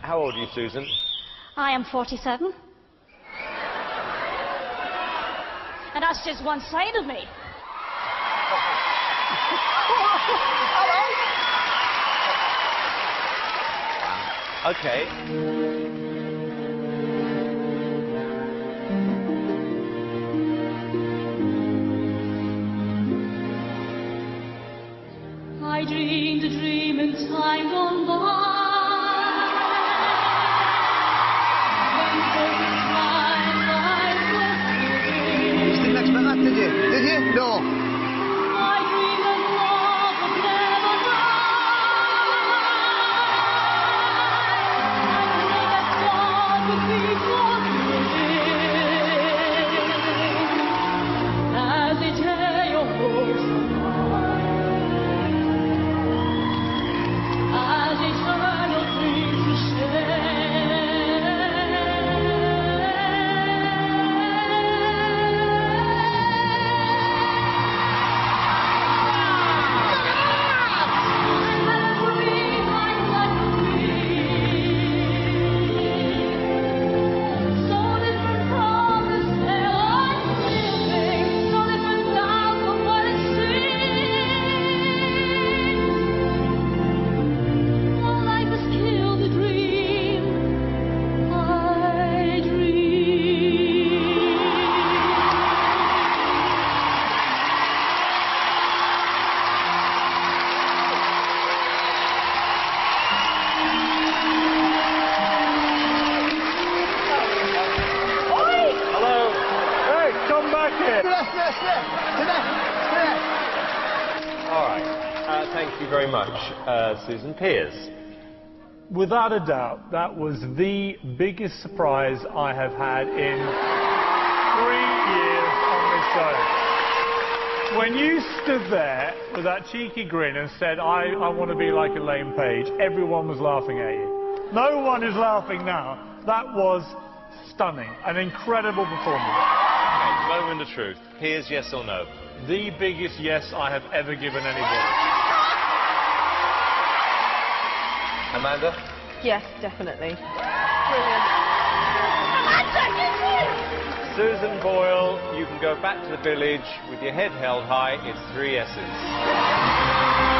How old are you, Susan? I am 47. And that's just one side of me. Okay. I dreamed a dream in time gone by. When for the time life was living. You didn't expect that, did you? Did you? No. I dreamed that love would never die. And that God would be forgiving. As they tear your hopes apart. As eternal dreams to share. All right. Thank you very much, Susan. Piers. Without a doubt, that was the biggest surprise I have had in 3 years on this show. When you stood there with that cheeky grin and said, I want to be like Elaine Page, everyone was laughing at you. No one is laughing now. That was stunning. An incredible performance. Okay, moment of truth. Piers, yes or no? The biggest yes I have ever given anybody. Amanda? Yes, definitely. Brilliant. Susan Boyle, you can go back to the village with your head held high. It's 3 S's.